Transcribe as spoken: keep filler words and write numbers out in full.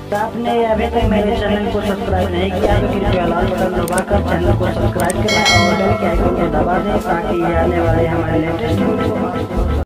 आपने अभी तक मेरे चैनल को सब्सक्राइब नहीं किया तो कृपया लाल बटन दबाकर चैनल को सब्सक्राइब करें और बेल के आइकन को दबा दें ताकि आने वाले हमारे लेटेस्ट वीडियो